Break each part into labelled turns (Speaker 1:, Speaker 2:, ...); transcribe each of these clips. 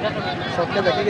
Speaker 1: सबके देखिए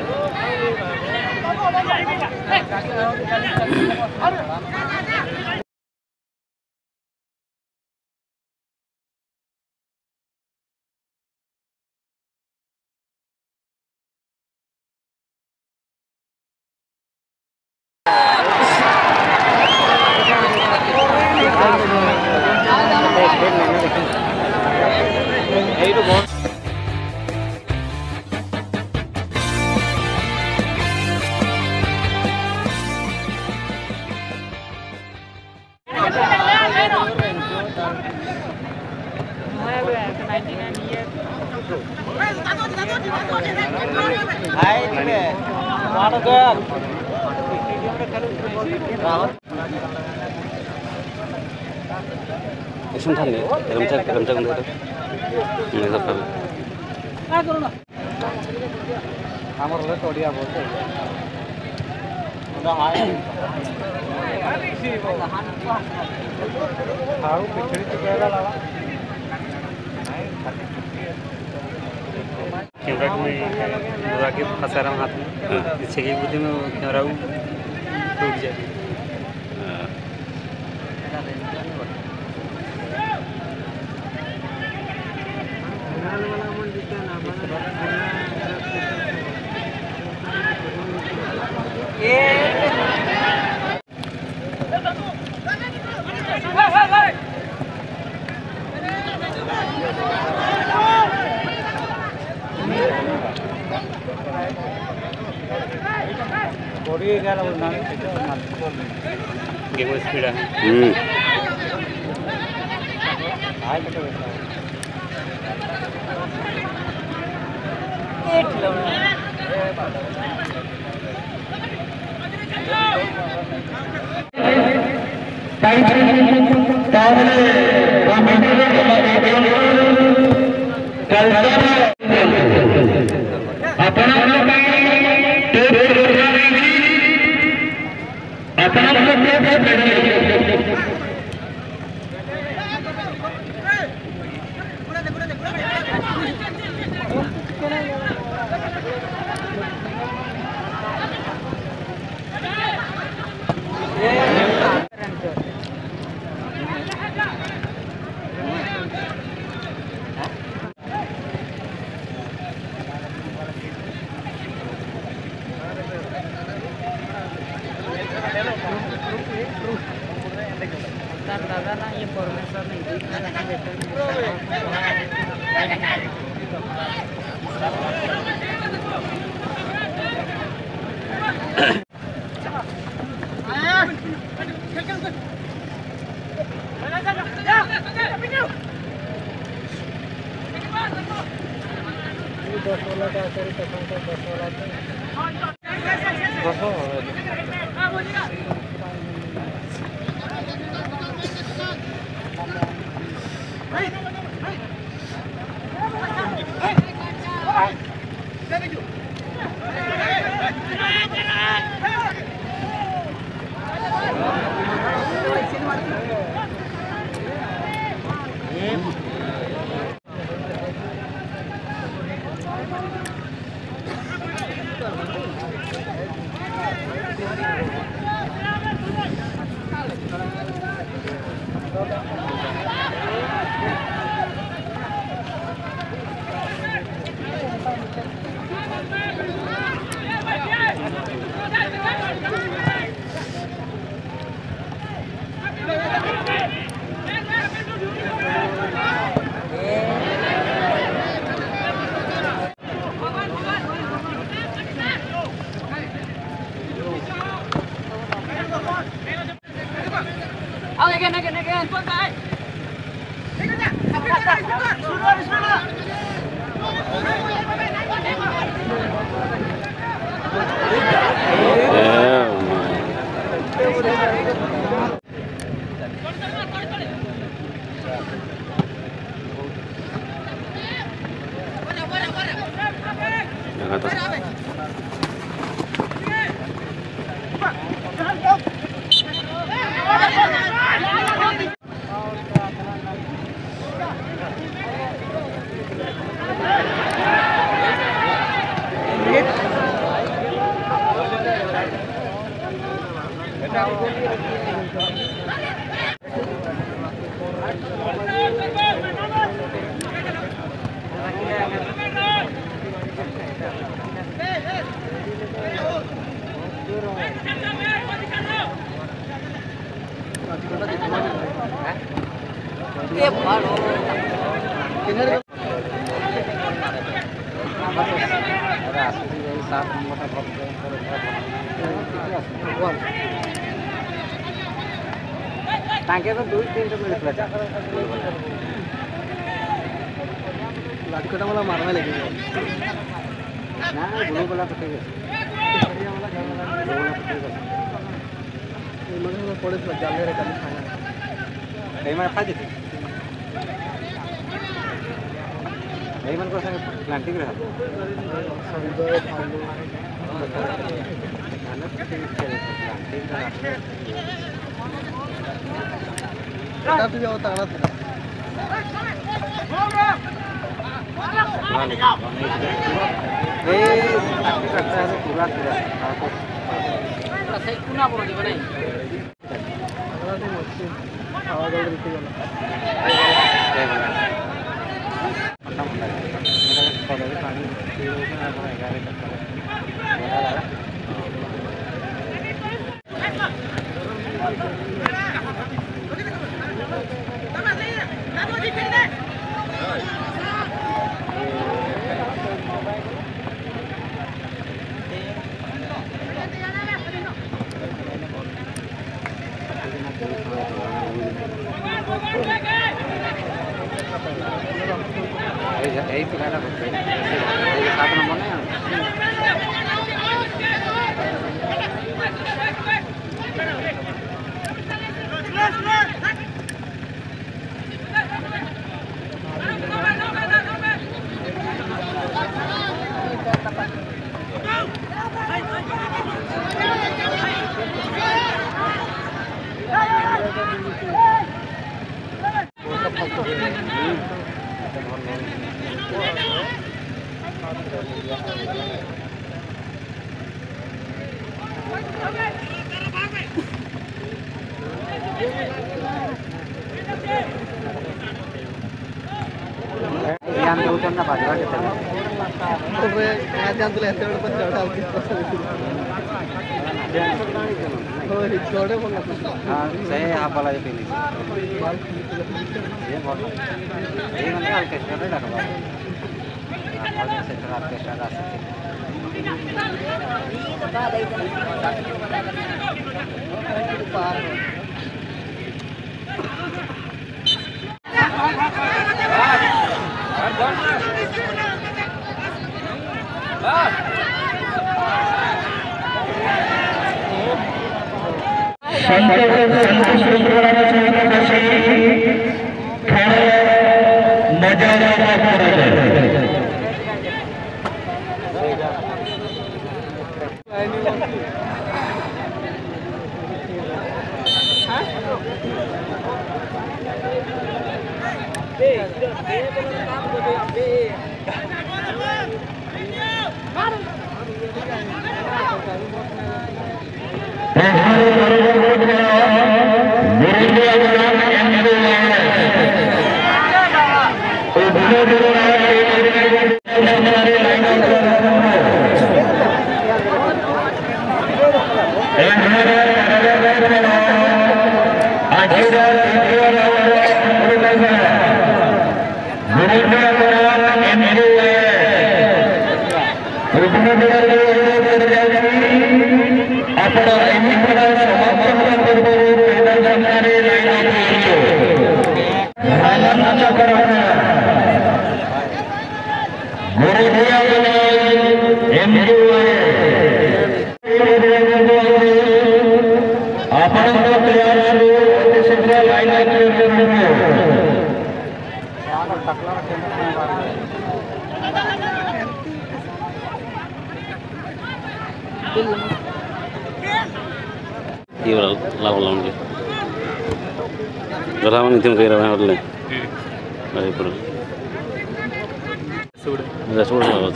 Speaker 2: इसमें था नहीं रमचा बंद करो नहीं सब कर क्या करो ना हमारे तो ओडिया बोलते हैं हारू पिछड़ी तो क्या लगा कैमरा में बुरा के फंसा रहा हाथ में पीछे की बुद्धि में कैमरा टूट जाए गेम स्पीड है दादा ना ये परमेश्वर नहीं again. ताके तो 2-3 मिळत
Speaker 1: लाटकटा मला मारवा लागेल
Speaker 2: ना गुरु बोला कुठे
Speaker 1: मला पडत जागे रे खाली खाना
Speaker 2: काही मला खाते ते नाही मन कसं प्लांटिंग रहा
Speaker 1: काफी भी होता है
Speaker 2: पूरा सही कुना बोल दे नहीं
Speaker 1: खावा गल रीति गला
Speaker 2: पानी यही पिलाना पड़ता है 7 नंबर नहीं ना बाजरा के चले
Speaker 1: अरे मैं जान तुले ऐसे पर चढ़ा हो छोड़े बोला
Speaker 2: हां सही हाफ वाला ये पीली ये बहुत ये मतलब ऑर्केस्ट्रा पे लगा हुआ है से ऑर्केस्ट्रा का Geraman itu kira apa oleh? Dari perlu. Sudah lah.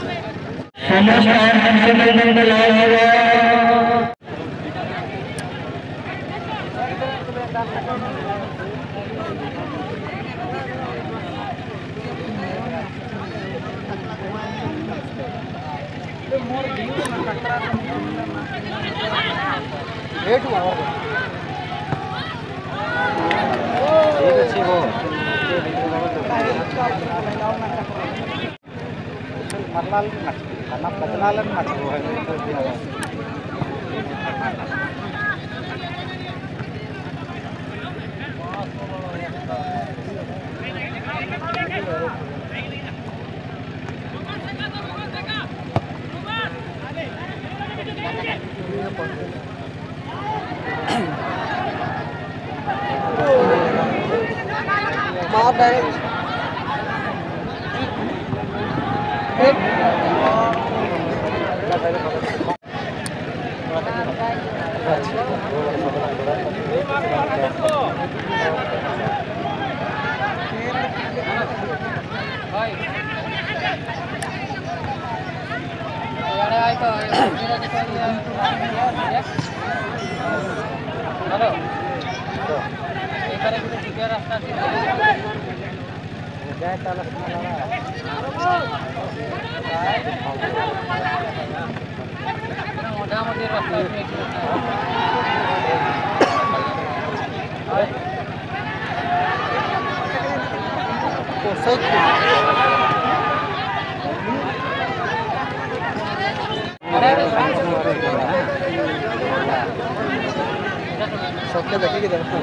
Speaker 1: मार डायरेक्ट सबके देखिए कि देखो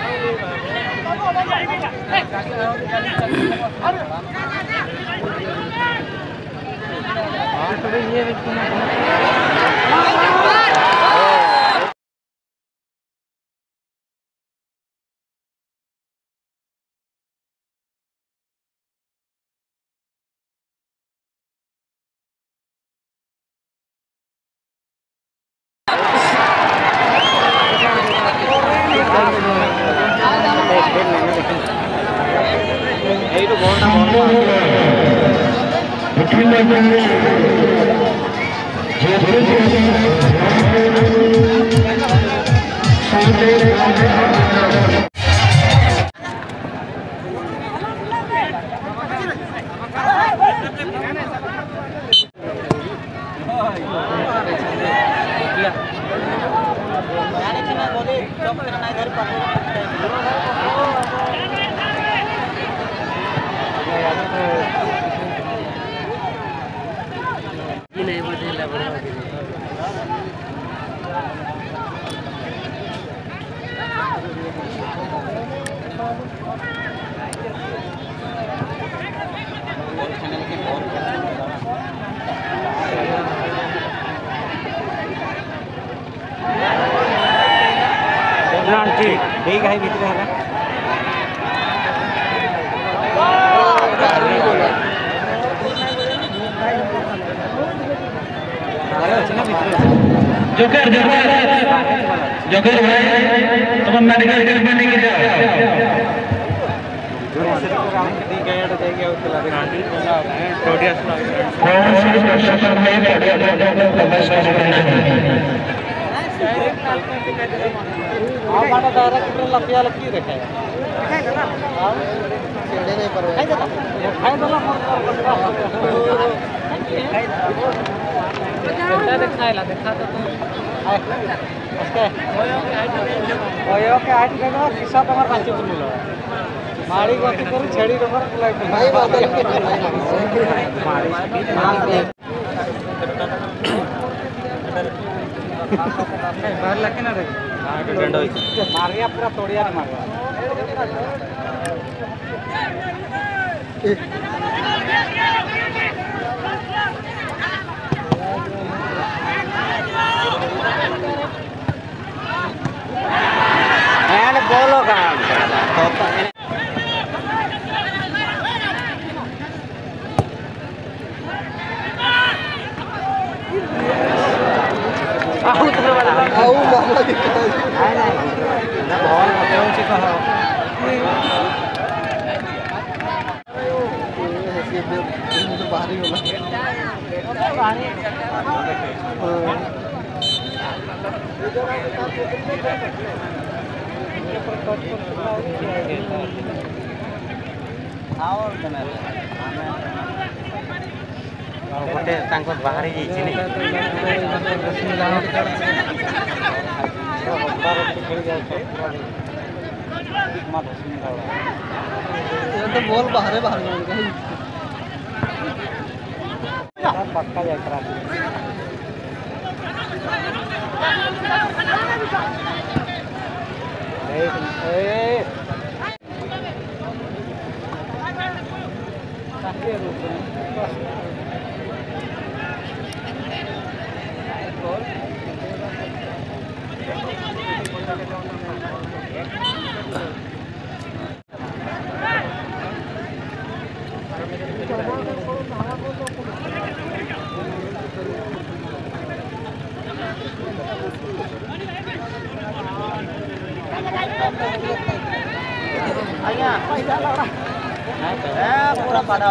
Speaker 1: ठीक है भीतर है
Speaker 3: जोकर जोकर भाई तुम मेडिकल ट्रीटमेंट लेके जाओ कौन से दर्शकों में
Speaker 1: डायरेक्ट लपिया लपी रखे छेड़े नहीं पर देखा तो किस्सा तुम्हारा रांची बोल माड़ी गति कर छेड़ी भाई बाहर लगे ना मारिया पूरा तोड़िया मारिया बोलो का गोटे बाहरी तो बॉल बाहर पक्का जाए पूरा पाड़ा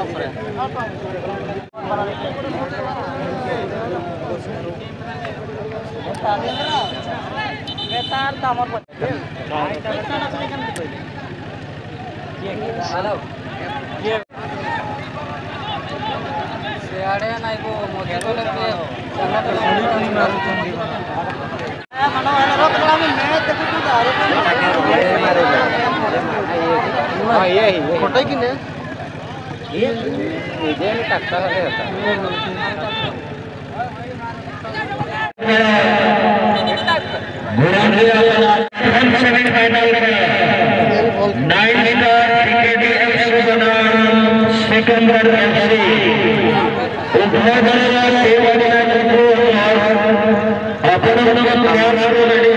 Speaker 1: सियाड़े नहीं वो मोदी को लगते खोटा कि नहीं ये टक्कर है
Speaker 3: सिकंदर FC उद्घाटन